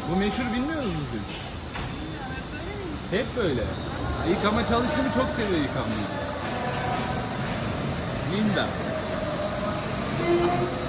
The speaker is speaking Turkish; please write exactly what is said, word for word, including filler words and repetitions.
Bu meşhur bilmiyor musunuz siz? Hep böyle. Yıkama çalışını çok seviyor yıkamayı. Linda.